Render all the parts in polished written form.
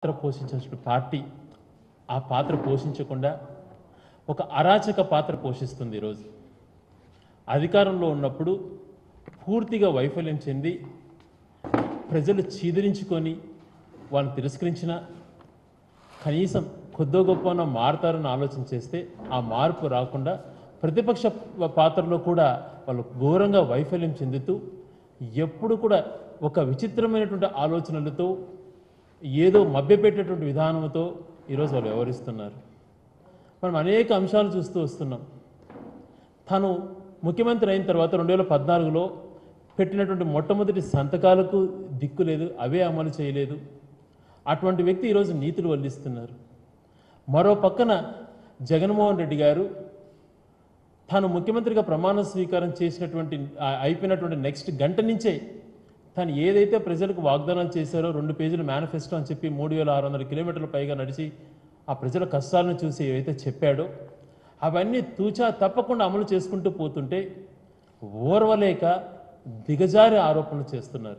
పాత్ర పోషించాల్సిన పార్టీ ఆ పాత్ర పోషించకుండా ఒక అరాచక పాత్ర పోషిస్తుంది ఈరోజు. అధికారంలో ఉన్నప్పుడు పూర్తిగా వైఫల్యం చెంది ప్రజలు చీదరించుకొని వాళ్ళని తిరస్కరించిన కనీసం కొద్దో గొప్పన మారతారని ఆలోచన చేస్తే ఆ మార్పు రాకుండా ప్రతిపక్ష పాత్రలో కూడా వాళ్ళు ఘోరంగా వైఫల్యం చెందుతూ ఎప్పుడు కూడా ఒక విచిత్రమైనటువంటి ఆలోచనలతో ఏదో మభ్యపెట్టేటువంటి విధానంతో ఈరోజు వాళ్ళు వ్యవహరిస్తున్నారు. మనం అనేక అంశాలు చూస్తూ వస్తున్నాం. తను ముఖ్యమంత్రి అయిన తర్వాత 2014లో పెట్టినటువంటి మొట్టమొదటి సంతకాలకు దిక్కు లేదు, అవే అమలు చేయలేదు. అటువంటి వ్యక్తి ఈరోజు నీతులు వల్లిస్తున్నారు. మరో పక్కన జగన్మోహన్ రెడ్డి గారు తాను ముఖ్యమంత్రిగా ప్రమాణ స్వీకారం చేసినటువంటి అయిపోయినటువంటి నెక్స్ట్ గంట నుంచే తను ఏదైతే ప్రజలకు వాగ్దానాలు చేశారో 2 పేజీల మేనిఫెస్టో అని చెప్పి 3600 కిలోమీటర్ల పైగా నడిచి ఆ ప్రజల కష్టాలను చూసి ఏవైతే చెప్పాడో అవన్నీ తూచా తప్పకుండా అమలు చేసుకుంటూ పోతుంటే ఓర్వలేక దిగజారి ఆరోపణలు చేస్తున్నారు.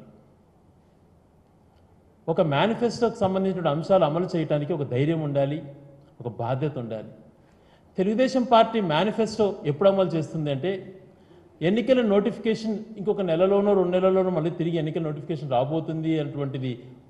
ఒక మేనిఫెస్టోకి సంబంధించిన అంశాలు అమలు చేయడానికి ఒక ధైర్యం ఉండాలి, ఒక బాధ్యత ఉండాలి. తెలుగుదేశం పార్టీ మేనిఫెస్టో ఎప్పుడు అమలు చేస్తుంది అంటే ఎన్నికల నోటిఫికేషన్ ఇంకొక నెలలోనో 2 నెలల్లోనో మళ్ళీ తిరిగి ఎన్నికల నోటిఫికేషన్ రాబోతుంది అటువంటిది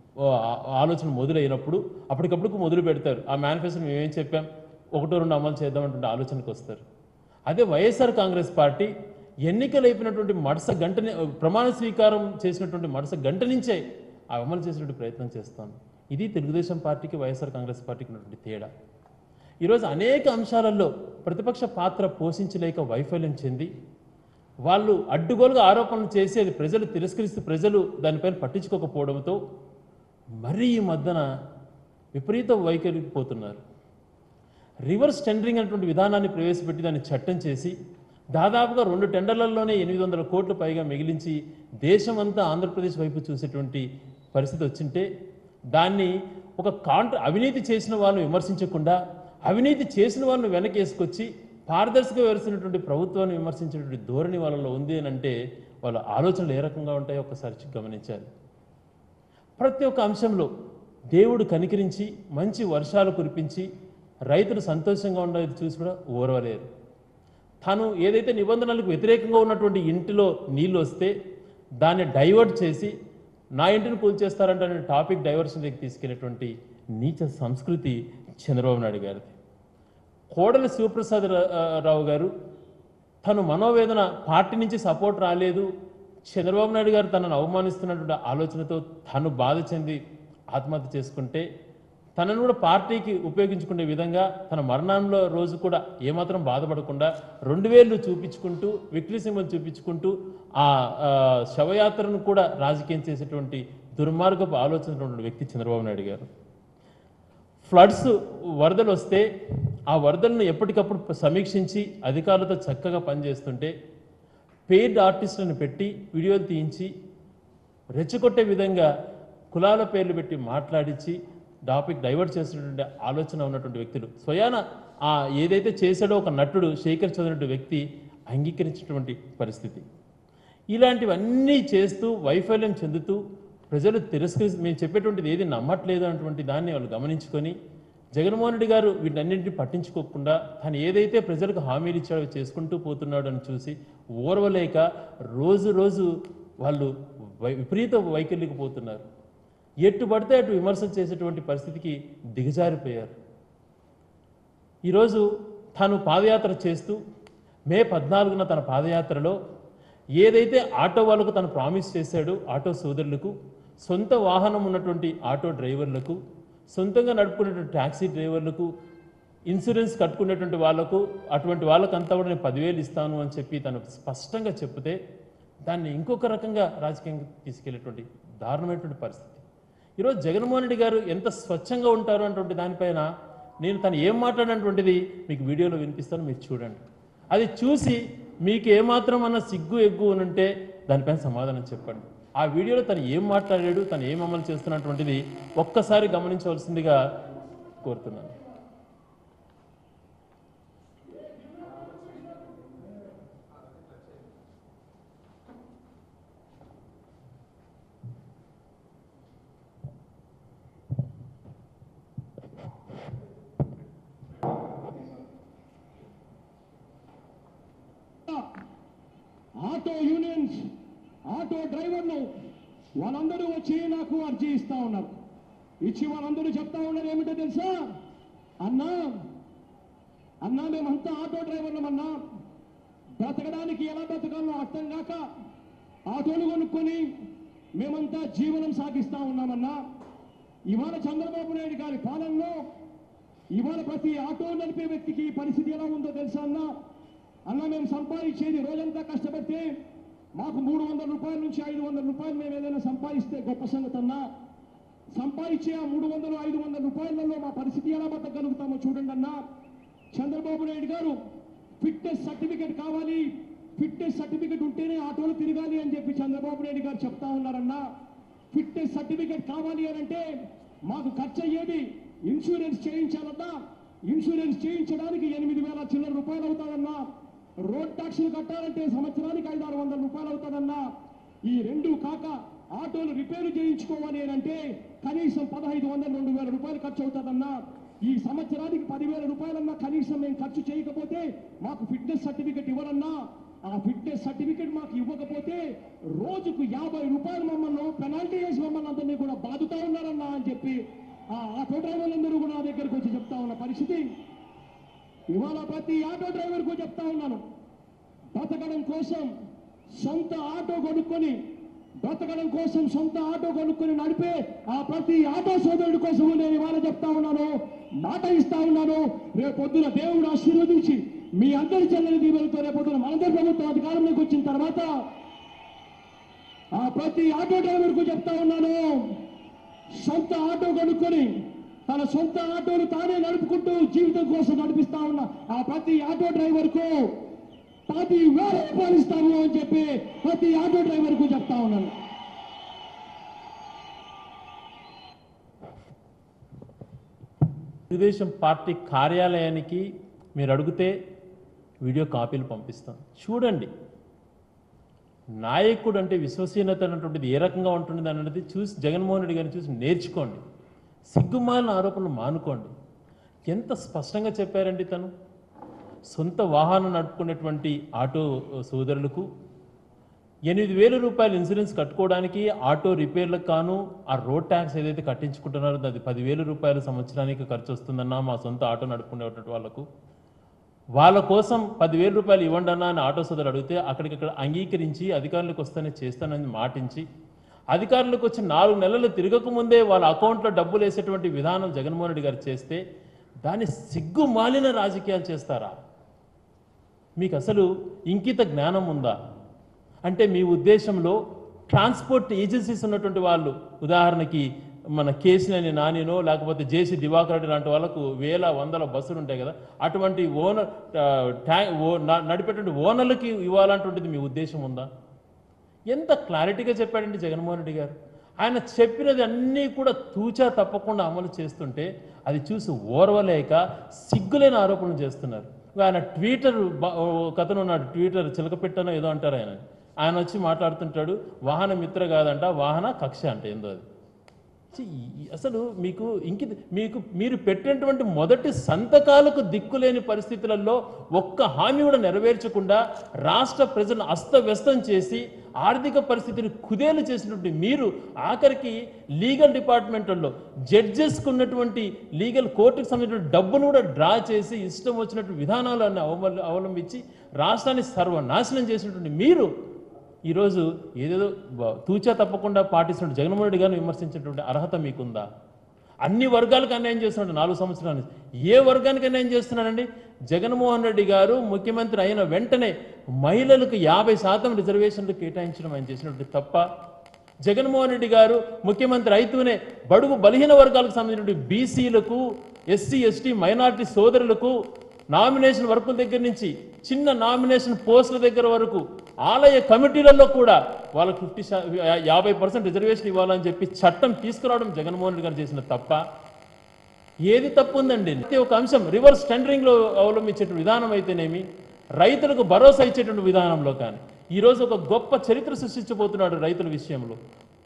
ఆలోచన మొదలైనప్పుడు అప్పటికప్పుడు మొదలు పెడతారు. ఆ మేనిఫెస్టోని మేమేం చెప్పాం, 1-2 అమలు చేద్దామంటే ఆలోచనకు వస్తారు. అదే వైఎస్ఆర్ కాంగ్రెస్ పార్టీ ఎన్నికలు అయిపోయినటువంటి మరుస గంటనే ప్రమాణ స్వీకారం చేసినటువంటి మరుస గంట నుంచే అమలు చేసినటువంటి ప్రయత్నం చేస్తాం. ఇది తెలుగుదేశం పార్టీకి వైఎస్ఆర్ కాంగ్రెస్ పార్టీకి ఉన్నటువంటి తేడా. ఈరోజు అనేక అంశాలలో ప్రతిపక్ష పాత్ర పోషించలేక వైఫల్యం చెంది వాళ్ళు అడ్డుగోలుగా ఆరోపణలు చేసి అది ప్రజలు తిరస్కరిస్తూ ప్రజలు దానిపైన పట్టించుకోకపోవడంతో మరీ ఈ మధ్యన విపరీత వైఖరికి పోతున్నారు. రివర్స్ టెండరింగ్ అనేటువంటి విధానాన్ని ప్రవేశపెట్టి దాన్ని చట్టం చేసి దాదాపుగా 2 టెండర్లలోనే 800 కోట్ల పైగా మిగిలించి దేశమంతా ఆంధ్రప్రదేశ్ వైపు చూసేటువంటి పరిస్థితి వచ్చింటే దాన్ని ఒక అవినీతి చేసిన వాళ్ళని విమర్శించకుండా అవినీతి చేసిన వాళ్ళని వెనకేసుకొచ్చి పారదర్శకంగా వ్యవహరిస్తున్నటువంటి ప్రభుత్వాన్ని విమర్శించేటువంటి ధోరణి వాళ్ళలో ఉంది అని అంటే వాళ్ళ ఆలోచనలు ఏ రకంగా ఉంటాయో ఒకసారి గమనించాలి. ప్రతి ఒక్క అంశంలో దేవుడు కనికరించి మంచి వర్షాలు కురిపించి రైతులు సంతోషంగా ఉండేది చూసి కూడా ఓర్వలేరు. తాను ఏదైతే నిబంధనలకు వ్యతిరేకంగా ఉన్నటువంటి ఇంటిలో నీళ్ళు వస్తే దాన్ని డైవర్ట్ చేసి నా ఇంటిని కూల్చేస్తారంటే అనే టాపిక్ డైవర్షన్కి తీసుకెళ్ళేటువంటి నీచ సంస్కృతి చంద్రబాబు నాయుడు గారిది. కోడలి శివప్రసాద్ రావు గారు తను మనోవేదన పార్టీ నుంచి సపోర్ట్ రాలేదు, చంద్రబాబు నాయుడు గారు తనను అవమానిస్తున్నటువంటి ఆలోచనతో తను బాధ చెంది ఆత్మహత్య చేసుకుంటే తనను కూడా పార్టీకి ఉపయోగించుకునే విధంగా తన మరణంలో రోజు కూడా ఏమాత్రం బాధపడకుండా 2000 చూపించుకుంటూ విక్టరీ సింబల్ చూపించుకుంటూ ఆ శవయాత్రను కూడా రాజకీయం చేసేటువంటి దుర్మార్గపు ఆలోచన వ్యక్తి చంద్రబాబు నాయుడు గారు. ఫ్లడ్స్ వరదలు వస్తే ఆ వరదలను ఎప్పటికప్పుడు సమీక్షించి అధికారులతో చక్కగా పనిచేస్తుంటే పెయిడ్ ఆర్టిస్టులను పెట్టి వీడియోలు తీయించి రెచ్చగొట్టే విధంగా కులాల పేర్లు పెట్టి మాట్లాడించి టాపిక్ డైవర్ట్ చేసినటువంటి ఆలోచన ఉన్నటువంటి వ్యక్తులు స్వయాన ఏదైతే చేశాడో ఒక నటుడు శేఖర్ చదివినటువంటి వ్యక్తి అంగీకరించినటువంటి పరిస్థితి. ఇలాంటివన్నీ చేస్తూ వైఫల్యం చెందుతూ ప్రజలు మేము చెప్పేటువంటిది ఏది నమ్మట్లేదు అన్నటువంటి దాన్ని వాళ్ళు గమనించుకొని జగన్మోహన్ రెడ్డి గారు వీటన్నింటినీ పట్టించుకోకుండా తను ఏదైతే ప్రజలకు హామీలు ఇచ్చాడో చేసుకుంటూ పోతున్నాడు అని చూసి ఓర్వలేక రోజు రోజు వాళ్ళు విపరీత వైఖరికి పోతున్నారు. ఎట్టు పడితే అటు విమర్శలు చేసేటువంటి పరిస్థితికి దిగజారిపోయారు. ఈరోజు తాను పాదయాత్ర చేస్తూ మే 14న తన పాదయాత్రలో ఏదైతే ఆటో వాళ్ళకు తను ప్రామిస్ చేశాడో ఆటో సోదరులకు, సొంత వాహనం ఉన్నటువంటి ఆటో డ్రైవర్లకు, సొంతంగా నడుపుకునేటువంటి ట్యాక్సీ డ్రైవర్లకు, ఇన్సూరెన్స్ కట్టుకునేటువంటి వాళ్ళకు, అటువంటి వాళ్ళకంతా కూడా నేను 10,000 ఇస్తాను అని చెప్పి తను స్పష్టంగా చెప్తే దాన్ని ఇంకొక రకంగా రాజకీయంగా తీసుకెళ్లేటువంటి దారుణమైనటువంటి పరిస్థితి. ఈరోజు జగన్మోహన్ రెడ్డి గారు ఎంత స్వచ్ఛంగా ఉంటారు అన్నటువంటి దానిపైన నేను తను ఏం మాట్లాడినటువంటిది మీకు వీడియోలో వినిపిస్తాను, మీరు చూడండి. అది చూసి మీకు ఏమాత్రం అన్న సిగ్గు ఎగ్గు ఉంటే దానిపైన సమాధానం చెప్పండి. ఆ వీడియోలో తను ఏం మాట్లాడాడు, తను ఏం అమలు చేస్తున్నటువంటిది ఒక్కసారి గమనించవలసిందిగా కోరుతున్నాను. ఆటో డ్రైవర్లు వాళ్ళందరూ వచ్చి నాకు అర్జీ ఇస్తా ఉన్నారు. ఇచ్చి వాళ్ళందరూ చెప్తా ఉన్నారు ఏమిటో తెలుసా, అన్నా మేమంతా ఆటో డ్రైవర్లమన్నా, బ్రతకడానికి ఎలా బ్రతకాలో అర్థం కాక ఆటోలు కొనుక్కొని మేమంతా జీవనం సాగిస్తా ఉన్నామన్నా. ఇవాళ చంద్రబాబు నాయుడు గారి పాలనలో ఇవాళ ప్రతి ఆటో నడిపే వ్యక్తికి పరిస్థితి ఎలా ఉందో తెలుసా అన్న మేము సంపాదించేది రోజంతా కష్టపడితే మాకు 300 రూపాయల నుంచి 500 రూపాయలు మేము ఏదైనా సంపాదిస్తే గొప్ప సంగతి అన్నా. సంపాదించే ఆ 300 500 రూపాయలలో మా పరిస్థితి ఎలా బతకగలుగుతామో చూడండి అన్నా. చంద్రబాబు నాయుడు గారు ఫిట్నెస్ సర్టిఫికెట్ కావాలి, ఫిట్నెస్ సర్టిఫికెట్ ఉంటేనే ఆటోలు తిరగాలి అని చెప్పి చంద్రబాబు నాయుడు గారు చెప్తా ఉన్నారన్నా. ఫిట్నెస్ సర్టిఫికెట్ కావాలి అని అంటే మాకు ఖర్చు అయ్యేది ఇన్సూరెన్స్ చేయించాలన్నా. ఇన్సూరెన్స్ చేయించడానికి 8,000 చిల్లర రూపాయలు అవుతాదన్నా. రోడ్ ట్యాక్సులు కట్టాలంటే సంవత్సరానికి 500-600 రూపాయలు అవుతాదన్నా. ఈ రెండు కాక ఆటోలు రిపేరు చేయించుకోవాలి అని అంటే కనీసం 1,500-2,000 రూపాయలు ఖర్చు అవుతాదన్నా. ఈ సంవత్సరానికి 10,000 రూపాయలన్నా కనీసం మేము ఖర్చు చేయకపోతే మాకు ఫిట్నెస్ సర్టిఫికెట్ ఇవ్వరన్నా. ఆ ఫిట్నెస్ సర్టిఫికెట్ మాకు ఇవ్వకపోతే రోజుకు 50 రూపాయలు మమ్మల్ని పెనాల్టీ వేసి మమ్మల్ని అందరినీ కూడా బాధుతా ఉన్నారన్నా అని చెప్పి ఆ ఆటో డ్రైవర్లందరూ కూడా నా దగ్గరకు వచ్చి చెప్తా ఉన్న పరిస్థితి. ఇవాళ ప్రతి ఆటో డ్రైవర్కు చెప్తా ఉన్నాను, బ్రతకడం కోసం సొంత ఆటో కొనుక్కొని నడిపే ఆ ప్రతి ఆటో సోదరుడి కోసం నేను ఇవాళ చెప్తా ఉన్నాను, మాట ఇస్తా ఉన్నాను. రేపొద్దున దేవుడు ఆశీర్వదించి మీ అందరి చెల్లని దీవెనతో రేపొద్దున మనందరి ప్రభుత్వం అధికారంలోకి వచ్చిన తర్వాత ఆ ప్రతి ఆటో డ్రైవర్కు చెప్తా ఉన్నాను, సొంత ఆటో కొనుక్కొని తన సొంత ఆటోను తానే నడుపుకుంటూ జీవితం కోసం నడిపిస్తా ఉన్నా ఆ ప్రతి ఆటో డ్రైవర్కు 10,000 రూపాయలు ఇస్తాము అని చెప్పి ప్రతి ఆటో డ్రైవర్కు చెప్తా ఉన్నాను. తెలుగుదేశం పార్టీ కార్యాలయానికి మీరు అడిగితే వీడియో కాపీలు పంపిస్తాం, చూడండి. నాయకుడు అంటే విశ్వసనీయత అన్నటువంటిది ఏ రకంగా ఉంటుంది అన్నది చూసి జగన్మోహన్ రెడ్డి గారిని చూసి నేర్చుకోండి. సిగ్గుమాలిన ఆరోపణలు మానుకోండి. ఎంత స్పష్టంగా చెప్పారండి తను. సొంత వాహనం నడుపుకునేటువంటి ఆటో సోదరులకు 8,000 రూపాయలు ఇన్సూరెన్స్ కట్టుకోవడానికి ఆటో రిపేర్లకు కాను ఆ రోడ్ ట్యాక్స్ ఏదైతే కట్టించుకుంటున్నారో అది 10,000 రూపాయలు సంవత్సరానికి ఖర్చు వస్తుందన్నా మా సొంత ఆటో నడుపుకునేటువంటి వాళ్ళకు. వాళ్ళ కోసం 10,000 రూపాయలు ఇవ్వండి అన్న అని ఆటో సోదరులు అడిగితే అక్కడికక్కడ అంగీకరించి అధికారులకు వస్తేనే చేస్తానని మాటించి అధికారులకు వచ్చి 4 నెలలు తిరగకముందే వాళ్ళ అకౌంట్లో డబ్బులు వేసేటువంటి విధానం జగన్మోహన్ రెడ్డి గారు చేస్తే దాన్ని సిగ్గుమాలిన రాజకీయాలు చేస్తారా? మీకు అసలు ఇంకిత జ్ఞానం ఉందా? అంటే మీ ఉద్దేశంలో ట్రాన్స్పోర్ట్ ఏజెన్సీస్ ఉన్నటువంటి వాళ్ళు, ఉదాహరణకి మన కేసీనేని నానినో లేకపోతే జేసీ దివాకర్ రెడ్డి లాంటి వాళ్ళకు 1,000-100 బస్సులు ఉంటాయి కదా, అటువంటి ఓనర్ నడిపేటువంటి ఓనర్లకి ఇవ్వాలంటుంటుంది మీ ఉద్దేశం ఉందా? ఎంత క్లారిటీగా చెప్పాడండి జగన్మోహన్ రెడ్డి గారు. ఆయన చెప్పినది అన్నీ కూడా తూచా తప్పకుండా అమలు చేస్తుంటే అది చూసి ఓర్వలేక సిగ్గులేని ఆరోపణలు చేస్తున్నారు. ఆయన ట్విట్టర్ కథను ఉన్నాడు, ట్విట్టర్ చిలకపెట్టనో ఏదో అంటారు ఆయన వచ్చి మాట్లాడుతుంటాడు, వాహన మిత్ర కాదంట వాహన కక్ష అంటే ఏందో అది. అసలు మీరు పెట్టినటువంటి మొదటి సంతకాలకు దిక్కులేని పరిస్థితులలో ఒక్క హామీ కూడా నెరవేర్చకుండా రాష్ట్ర ప్రజలను అస్తవ్యస్తం చేసి ఆర్థిక పరిస్థితిని కుదేలు చేసినటువంటి మీరు ఆఖరికి లీగల్ డిపార్ట్మెంట్లో జడ్జెస్కు ఉన్నటువంటి లీగల్ కోర్టుకు సంబంధించిన డబ్బును కూడా డ్రా చేసి ఇష్టం వచ్చినటువంటి విధానాలను అవలంబించి రాష్ట్రాన్ని సర్వనాశనం చేసినటువంటి మీరు ఈరోజు ఏదేదో తూచా తప్పకుండా పాటిస్తున్న జగన్మోహన్ రెడ్డి గారిని విమర్శించేటువంటి అర్హత మీకుందా? అన్ని వర్గాలకు అన్యాయం చేస్తున్నాడు 4 సంవత్సరాల నుంచి. ఏ వర్గానికి అన్యాయం చేస్తున్నాడండి? జగన్మోహన్ రెడ్డి గారు ముఖ్యమంత్రి అయిన వెంటనే మహిళలకు 50% రిజర్వేషన్లు కేటాయించడం ఆయన చేసినటువంటి తప్ప. జగన్మోహన్ రెడ్డి గారు ముఖ్యమంత్రి అయితేనే బడుగు బలహీన వర్గాలకు సంబంధించినటువంటి బీసీలకు, ఎస్సీ ఎస్టీ మైనారిటీ సోదరులకు నామినేషన్ వర్కుల దగ్గర నుంచి చిన్న నామినేషన్ పోస్టుల దగ్గర వరకు ఆలయ కమిటీలలో కూడా వాళ్ళకు 50% రిజర్వేషన్ ఇవ్వాలని చెప్పి చట్టం తీసుకురావడం జగన్మోహన్ రెడ్డి గారు చేసిన తప్ప. ఏది తప్పు ఉందండి? ఒక అంశం రివర్స్ టెండరింగ్లో అవలంబించే విధానం అయితేనేమి, రైతులకు భరోసా ఇచ్చేటువంటి విధానంలో కానీ ఈరోజు ఒక గొప్ప చరిత్ర సృష్టించబోతున్నాడు రైతుల విషయంలో.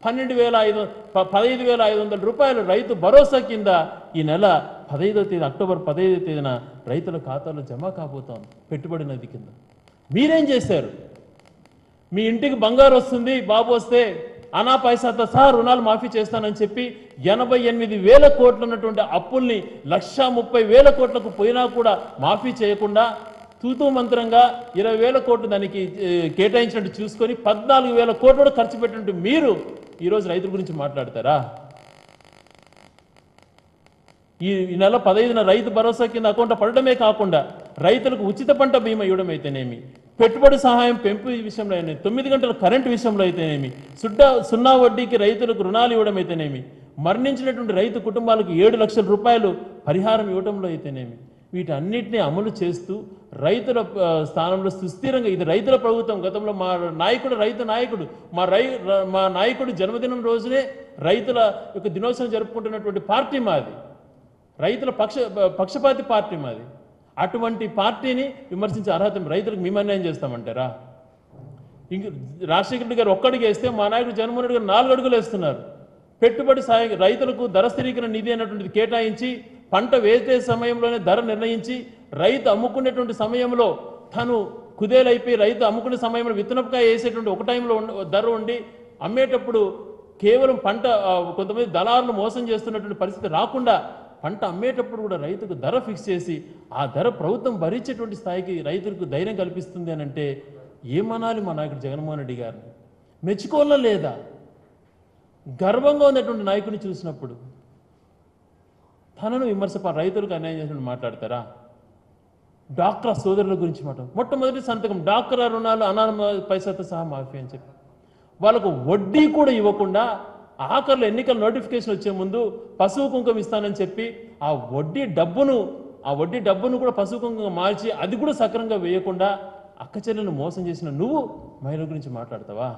15,500 రూపాయలు రైతు భరోసా కింద ఈ నెల 15వ తేదీ అక్టోబర్ 15వ తేదీన రైతుల ఖాతాలో జమ కాబోతోంది పెట్టుబడి నిధి కింద. మీరేం చేశారు? మీ ఇంటికి బంగారు వస్తుంది బాబు వస్తే అనా పైసాతో సహా రుణాలు మాఫీ చేస్తానని చెప్పి 88,000 కోట్లు ఉన్నటువంటి అప్పుల్ని 1,30,000 కోట్లకు పోయినా కూడా మాఫీ చేయకుండా తూతూ మంత్రంగా 20,000 కోట్లు దానికి కేటాయించినట్టు చూసుకొని 14,000 కోట్లు కూడా ఖర్చు పెట్టినట్టు మీరు ఈరోజు రైతుల గురించి మాట్లాడతారా? ఈ నెల 15న రైతు భరోసా కింద అకౌంట్ పడడమే కాకుండా రైతులకు ఉచిత పంట బీమా ఇవ్వడం అయితేనేమి, పెట్టుబడి సహాయం పెంపు విషయంలో అయితేనేమి, 9 గంటల కరెంటు విషయంలో అయితేనేమి, సున్నా వడ్డీకి రైతులకు రుణాలు ఇవ్వడం అయితేనేమి, మరణించినటువంటి రైతు కుటుంబాలకు 7 లక్షల రూపాయలు పరిహారం ఇవ్వడంలో అయితేనేమి, వీటన్నిటిని అమలు చేస్తూ రైతుల స్థానంలో సుస్థిరంగా ఇది రైతుల ప్రభుత్వం. గతంలో మా నాయకుడు రైతు నాయకుడు మా నాయకుడు జన్మదినం రోజునే రైతుల యొక్క దినోత్సవం జరుపుకుంటున్నటువంటి పార్టీ మాది. రైతుల పక్షపాతి పార్టీ మాది. అటువంటి పార్టీని విమర్శించే అర్హత రైతులకు మేము అన్యాయం చేస్తామంటారా? ఇంక రాజశేఖర రెడ్డి గారు ఒక్కడికి వేస్తే మా నాయకుడు జగన్మోహన్ రెడ్డి గారు 4 అడుగులు వేస్తున్నారు. పెట్టుబడి సాయం రైతులకు ధర స్థిరీకరణ నిధి అనేటువంటిది కేటాయించి పంట వేసే సమయంలోనే ధర నిర్ణయించి రైతు అమ్ముకునేటువంటి సమయంలో తను కుదేలైపోయి రైతు అమ్ముకునే సమయంలో విత్తనపకాయ వేసేటువంటి ఒక టైంలో ధర ఉండి అమ్మేటప్పుడు కేవలం పంట కొంతమంది దళారులు మోసం చేస్తున్నటువంటి పరిస్థితి రాకుండా పంట అమ్మేటప్పుడు కూడా రైతుకు ధర ఫిక్స్ చేసి ఆ ధర ప్రభుత్వం భరించేటువంటి స్థాయికి రైతులకు ధైర్యం కల్పిస్తుంది అని అంటే ఏమనాలి మా నాయకుడు జగన్మోహన్ రెడ్డి గారిని? మెచ్చుకోవాలా లేదా? గర్వంగా ఉన్నటువంటి నాయకుడిని చూసినప్పుడు తనను రైతులకు అన్యాయం చేసినట్టు మాట్లాడతారా? డాక్రా సోదరుల గురించి మొట్టమొదటి సంతకం డాక్రా రుణాలు అనామ పైసాతో సహా మాఫీ అని చెప్పి వాళ్ళకు వడ్డీ కూడా ఇవ్వకుండా ఆఖరిలో ఎన్నికల నోటిఫికేషన్ వచ్చే ముందు పసుపు కుంకుమ ఇస్తానని చెప్పి ఆ వడ్డీ డబ్బును కూడా పసుపు కుంకుమ మార్చి అది కూడా సక్రంగా వేయకుండా అక్క చెల్లెలను మోసం చేసిన నువ్వు మహిళల గురించి మాట్లాడతావా?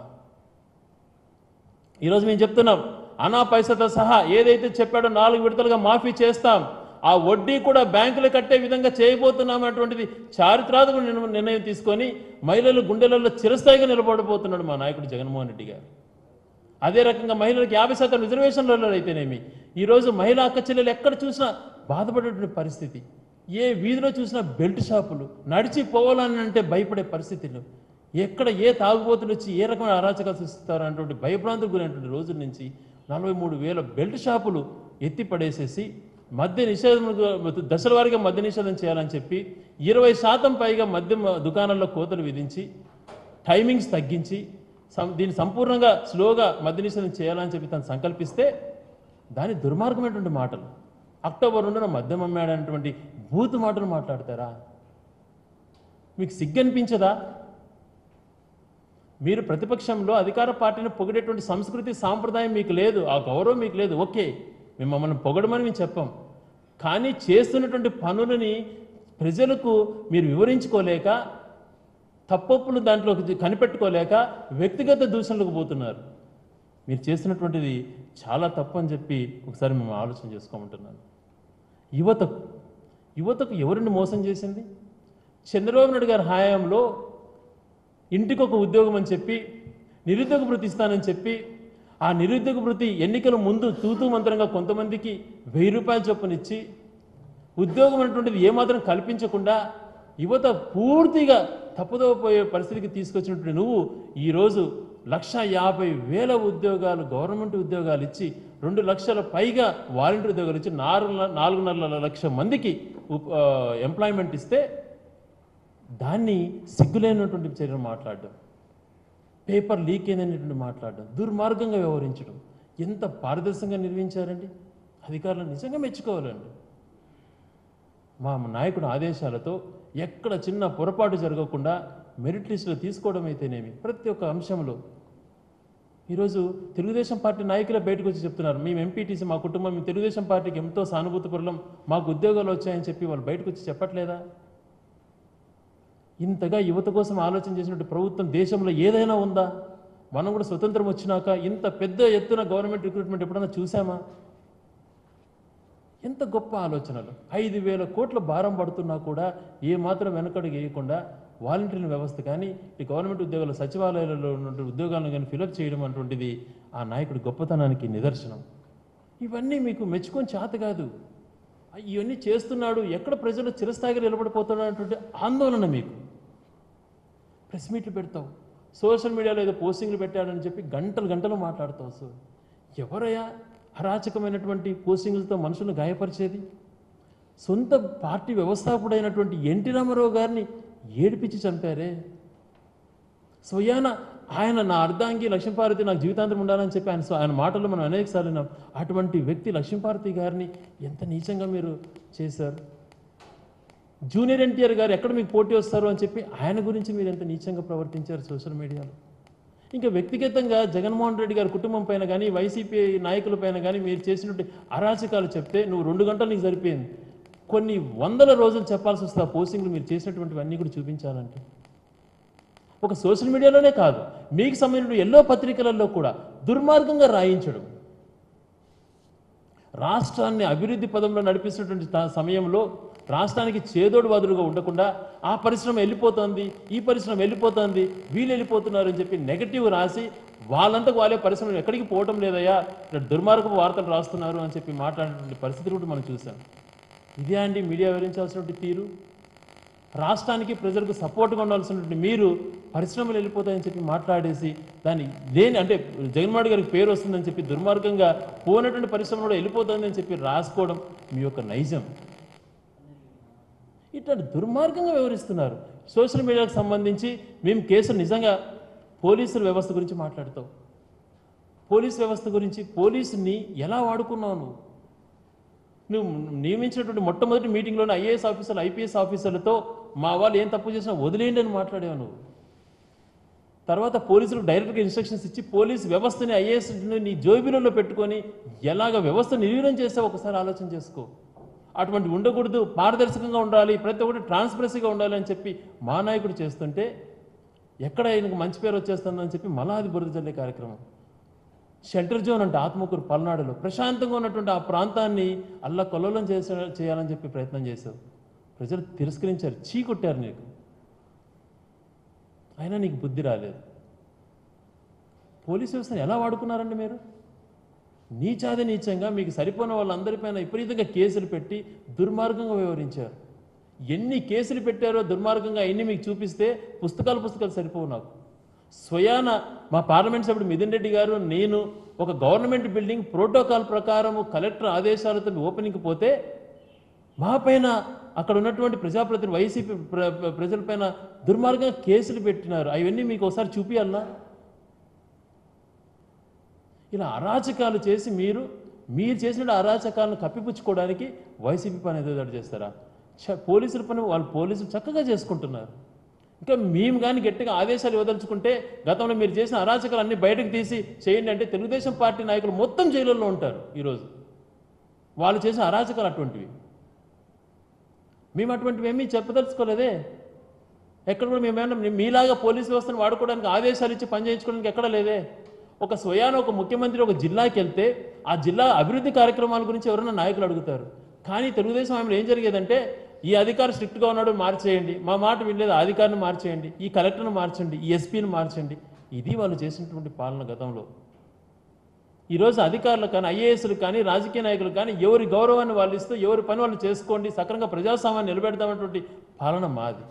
ఈరోజు మేము చెప్తున్నాం అనా పైసతో సహా ఏదైతే చెప్పాడో 4 విడతలుగా మాఫీ చేస్తాం, ఆ వడ్డీ కూడా బ్యాంకులు కట్టే విధంగా చేయబోతున్నాం అటువంటిది చారిత్రాత్మక నిర్ణయం తీసుకొని మహిళలు గుండెలలో చిరస్థాయిగా నిలబడబోతున్నాడు మా నాయకుడు జగన్మోహన్ రెడ్డి గారు. అదే రకంగా మహిళలకు 50% రిజర్వేషన్లలో అయితేనేమి ఈరోజు మహిళా అక్క చెల్లెలు ఎక్కడ చూసినా బాధపడేటువంటి పరిస్థితి, ఏ వీధిలో చూసినా బెల్ట్ షాపులు, నడిచి పోవాలని అంటే భయపడే పరిస్థితులు, ఎక్కడ ఏ తాగుబోతులు వచ్చి ఏ రకమైన అరాచకాలు సృష్టిస్తారు అన్నటువంటి భయభ్రాంతులకు గురైనటువంటి రోజుల నుంచి 43,000 బెల్ట్ షాపులు ఎత్తిపడేసేసి మద్య నిషేధం దశల వారీగా మద్య నిషేధం చేయాలని చెప్పి 20% పైగా మద్యం దుకాణాల్లో కోతలు విధించి టైమింగ్స్ తగ్గించి దీన్ని సంపూర్ణంగా స్లోగా మద్య నిషేధం చేయాలని చెప్పి తను సంకల్పిస్తే దాని దుర్మార్గమైనటువంటి మాటలు, అక్టోబర్ 2న మద్యం అమ్మాడనేటువంటి బూతు మాటలు మాట్లాడతారా? మీకు సిగ్గనిపించదా? మీరు ప్రతిపక్షంలో అధికార పార్టీని పొగిడేటువంటి సంస్కృతి సాంప్రదాయం మీకు లేదు, ఆ గౌరవం మీకు లేదు. ఓకే, మేము మమ్మల్ని పొగడమని మేము చెప్పాం, కానీ చేస్తున్నటువంటి పనులని ప్రజలకు మీరు వివరించుకోలేక తప్పొప్పులు దాంట్లో కనిపెట్టుకోలేక వ్యక్తిగత దూషణలకు పోతున్నారు. మీరు చేస్తున్నటువంటిది చాలా తప్పు అని చెప్పి ఒకసారి మేము ఆలోచన చేసుకోమంటున్నాను. యువతకు ఎవరిని మోసం చేసింది? చంద్రబాబు నాయుడు గారి హయాంలో ఇంటికి ఒక ఉద్యోగం అని చెప్పి నిరుద్యోగ భృతి ఇస్తానని చెప్పి ఆ నిరుద్యోగ భృతి ఎన్నికల ముందు తూతూ మంత్రంగా కొంతమందికి 1,000 రూపాయల చొప్పునిచ్చి ఉద్యోగం అనేటువంటిది ఏమాత్రం కల్పించకుండా యువత పూర్తిగా తప్పుదోపోయే పరిస్థితికి తీసుకొచ్చినట్టు నువ్వు ఈరోజు 1,50,000 ఉద్యోగాలు గవర్నమెంట్ ఉద్యోగాలు ఇచ్చి 2 లక్షల పైగా వాలంటీర్ ఉద్యోగాలు ఇచ్చి 4.5 లక్షల మందికి ఎంప్లాయ్మెంట్ ఇస్తే దాన్ని సిగ్గులేనటువంటి చర్యలు మాట్లాడడం, పేపర్ లీక్ అయిందనేటువంటి మాట్లాడడం, దుర్మార్గంగా వ్యవహరించడం ఎంత పారదర్శకంగా నిర్వహించారండి. అధికారులు నిజంగా మెచ్చుకోవాలండి. మా నాయకుడు ఆదేశాలతో ఎక్కడ చిన్న పొరపాటు జరగకుండా మెరిట్ లిస్టులో తీసుకోవడం అయితేనేమి ప్రతి ఒక్క అంశంలో ఈరోజు తెలుగుదేశం పార్టీ నాయకులే బయటకు వచ్చి చెప్తున్నారు, మేము ఎంపీటీసీ మా కుటుంబం మేము తెలుగుదేశం పార్టీకి ఎంతో సానుభూతిపరులం, మాకు ఉద్యోగాలు వచ్చాయని చెప్పి వాళ్ళు బయటకు వచ్చి చెప్పట్లేదా? ఇంతగా యువత కోసం ఆలోచన చేసినట్టు ప్రభుత్వం దేశంలో ఏదైనా ఉందా? మనం కూడా స్వతంత్రం వచ్చినాక ఇంత పెద్ద ఎత్తున గవర్నమెంట్ రిక్రూట్మెంట్ ఎప్పుడైనా చూసామా? ఎంత గొప్ప ఆలోచనలు. 5,000 కోట్ల భారం పడుతున్నా కూడా ఏమాత్రం వెనకడుగు వేయకుండా వాలంటీర్ వ్యవస్థ కానీ ఈ గవర్నమెంట్ ఉద్యోగాలు సచివాలయాలలో ఉన్న ఉద్యోగాలను కానీ ఫిలప్ చేయడం అటువంటిది ఆ నాయకుడి గొప్పతనానికి నిదర్శనం. ఇవన్నీ మీకు మెచ్చుకొని చేత కాదు, ఇవన్నీ చేస్తున్నాడు, ఎక్కడ ప్రజలు చిరస్థాయిగా నిలబడిపోతున్నాడు అటువంటి ఆందోళన మీకు. ప్రెస్ మీట్లు పెడతావు, సోషల్ మీడియాలో ఏదో పోస్టింగ్లు పెట్టాడని చెప్పి గంటలు గంటలు మాట్లాడతావు సార్. ఎవరయ్యా అరాచకమైనటువంటి పోస్టింగ్లతో మనుషులను గాయపరిచేది? సొంత పార్టీ వ్యవస్థాపకుడైనటువంటి ఎన్టీ రామారావు గారిని ఏడిపించి చంపారే. స్వయాన ఆయన నా అర్ధాంగి లక్ష్మీపార్వతి నాకు జీవితాంతం ఉండాలని చెప్పి ఆయన మాటల్లో మనం అనేకసార్లు విన్నాం. అటువంటి వ్యక్తి లక్ష్మీపార్వతి గారిని ఎంత నీచంగా మీరు చేశారు. జూనియర్ ఎన్టీఆర్ గారు ఎక్కడ మీకు పోటీ వస్తారు అని చెప్పి ఆయన గురించి మీరు ఎంత నీచంగా ప్రవర్తించారు సోషల్ మీడియాలో. ఇంకా వ్యక్తిగతంగా జగన్మోహన్ రెడ్డి గారి కుటుంబం పైన కానీ వైసీపీ నాయకుల పైన కానీ మీరు చేసినట్టు అరాచకాలు చెప్తే నువ్వు 2 గంటలు నీకు సరిపోయింది. కొన్ని వందల రోజులు చెప్పాల్సి వస్తుంది ఆ పోస్టింగ్లు మీరు చేసినటువంటివన్నీ కూడా చూపించాలంటే. ఒక సోషల్ మీడియాలోనే కాదు, మీకు సంబంధించిన ఎన్నో పత్రికలలో కూడా దుర్మార్గంగా రాయించడం, రాష్ట్రాన్ని అభివృద్ధి పదంలో నడిపిస్తున్నటువంటి సమయంలో రాష్ట్రానికి చేదోడు వాదులుగా ఉండకుండా ఆ పరిశ్రమ వెళ్ళిపోతుంది, ఈ పరిశ్రమ వెళ్ళిపోతుంది, వీళ్ళు వెళ్ళిపోతున్నారు అని చెప్పి నెగటివ్ రాసి వాళ్ళంతకు వాళ్ళే పరిశ్రమలు ఎక్కడికి పోవటం లేదయ్యా, ఇక్కడ దుర్మార్గపు వార్తలు రాస్తున్నారు అని చెప్పి మాట్లాడినటువంటి పరిస్థితి కూడా మనం చూసాం. ఇదే అండి మీడియా వివరించాల్సినటువంటి తీరు. రాష్ట్రానికి ప్రజలకు సపోర్ట్గా ఉండాల్సినటువంటి మీరు పరిశ్రమలు వెళ్ళిపోతాయని చెప్పి మాట్లాడేసి దాన్ని లేని అంటే జగన్మోహన్ రెడ్డి గారికి పేరు వస్తుందని చెప్పి దుర్మార్గంగా పోయినటువంటి పరిశ్రమ కూడా వెళ్ళిపోతుందని చెప్పి రాసుకోవడం మీ యొక్క నైజం. ఇట్లాంటి దుర్మార్గంగా వ్యవహరిస్తున్నారు. సోషల్ మీడియాకు సంబంధించి మేము కేసులు నిజంగా పోలీసుల వ్యవస్థ గురించి మాట్లాడతావు. పోలీసు వ్యవస్థ గురించి పోలీసుని ఎలా వాడుకున్నావు నువ్వు నియమించినటువంటి మొట్టమొదటి మీటింగ్లోనే ఐఏఎస్ ఆఫీసర్లు ఐపీఎస్ ఆఫీసర్లతో మా వాళ్ళు ఏం తప్పు చేసినా వదిలేయండి అని మాట్లాడావు నువ్వు. తర్వాత పోలీసులకు డైరెక్ట్గా ఇన్స్ట్రక్షన్స్ ఇచ్చి పోలీసు వ్యవస్థని ఐఏఎస్ నీ జోబిలలో పెట్టుకొని ఎలాగ వ్యవస్థ నిర్వీర్యం చేస్తావు ఒకసారి ఆలోచన చేసుకో. అటువంటి ఉండకూడదు, పారదర్శకంగా ఉండాలి, ప్రతి ఒక్కటి ట్రాన్స్పరెన్సీగా ఉండాలి అని చెప్పి మా నాయకుడు చేస్తుంటే ఎక్కడ ఆయనకు మంచి పేరు వచ్చేస్తుందని చెప్పి మళ్ళా అది బురద జల్లే కార్యక్రమం. షెల్టర్ జోన్ అంటే ఆత్మకూరు పల్నాడులో ప్రశాంతంగా ఉన్నటువంటి ఆ ప్రాంతాన్ని అల్లకల్లోలం చేయాలని చెప్పి ప్రయత్నం చేశావు. ప్రజలు తిరస్కరించారు, చీకొట్టారు నీకు. అయినా నీకు బుద్ధి రాలేదు. పోలీస్ వ్యవస్థను ఎలా వాడుకున్నారండి మీరు? నీచాది నీచంగా మీకు సరిపోయిన వాళ్ళందరిపైన విపరీతంగా కేసులు పెట్టి దుర్మార్గంగా వ్యవహరించారు. ఎన్ని కేసులు పెట్టారో దుర్మార్గంగా ఎన్ని మీకు చూపిస్తే పుస్తకాలు సరిపోవు నాకు. స్వయాన మా పార్లమెంట్ సభ్యుడు మిథున్ రెడ్డి గారు నేను ఒక గవర్నమెంట్ బిల్డింగ్ ప్రోటోకాల్ ప్రకారము కలెక్టర్ ఆదేశాలతో ఓపెనింగ్కి పోతే మా పైన అక్కడ ఉన్నటువంటి ప్రజాప్రతినిధులు వైసీపీ ప్రజలపైన దుర్మార్గంగా కేసులు పెట్టినారు. అవన్నీ మీకు ఒకసారి చూపించాలన్నా? ఇలా అరాచకాలు చేసి మీరు చేసిన అరాచకాలను కప్పిపుచ్చుకోవడానికి వైసీపీ పని ఏదో చేస్తారా? పోలీసుల పని వాళ్ళు పోలీసులు చక్కగా చేసుకుంటున్నారు. ఇంకా మేము కానీ గట్టిగా ఆదేశాలు ఇవ్వదలుచుకుంటే గతంలో మీరు చేసిన అరాచకాలు అన్నీ బయటకు తీసి చేయండి అంటే తెలుగుదేశం పార్టీ నాయకులు మొత్తం జైలుల్లో ఉంటారు ఈరోజు. వాళ్ళు చేసిన అరాచకాలు అటువంటివి. మేము అటువంటివి ఏమీ చెప్పదలుచుకోలేదే. ఎక్కడ కూడా మేమేమన్నా మీలాగా పోలీస్ వ్యవస్థను వాడుకోవడానికి ఆదేశాలు ఇచ్చి పనిచేయించుకోవడానికి ఎక్కడ లేదే. ఒక స్వయాన ఒక ముఖ్యమంత్రి ఒక జిల్లాకి వెళ్తే ఆ జిల్లా అభివృద్ధి కార్యక్రమాల గురించి ఎవరైనా నాయకులు అడుగుతారు. కానీ తెలుగుదేశం ఆమెలో ఏం జరిగేదంటే ఈ అధికారి స్ట్రిక్ట్గా ఉన్నాడు మార్చేయండి, మా మాట వినలేదు అధికారిని మార్చేయండి, ఈ కలెక్టర్ను మార్చండి, ఈ ఎస్పీని మార్చండి. ఇది వాళ్ళు చేసినటువంటి పాలన గతంలో. ఈరోజు అధికారులు కానీ ఐఏఎస్లు కానీ రాజకీయ నాయకులు కానీ ఎవరి గౌరవాన్ని వాళ్ళు ఇస్తూ ఎవరి పని వాళ్ళు చేసుకోండి, సక్రంగా ప్రజాస్వామ్యాన్ని నిలబెడతామన్నటువంటి పాలన మాది.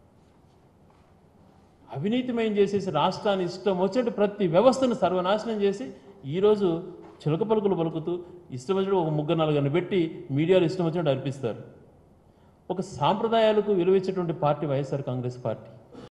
అవినీతిమయం చేసేసి రాష్ట్రాన్ని ఇష్టం వచ్చినట్టు ప్రతి వ్యవస్థను సర్వనాశనం చేసి ఈరోజు చిలక పలుకులు పలుకుతూ ఇష్టం వచ్చినట్టు ఒక 3-4 పెట్టి మీడియాలో ఇష్టం వచ్చినట్టు అర్పిస్తారు. ఒక సాంప్రదాయాలకు విలువించేటువంటి పార్టీ వైఎస్ఆర్ కాంగ్రెస్ పార్టీ.